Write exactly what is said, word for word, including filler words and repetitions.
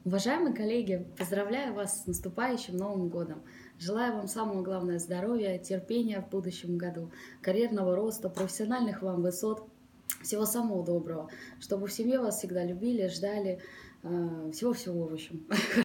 Уважаемые коллеги, поздравляю вас с наступающим Новым годом! Желаю вам самого главного здоровья, терпения в будущем году, карьерного роста, профессиональных вам высот, всего самого доброго, чтобы в семье вас всегда любили, ждали, э, всего-всего, в общем.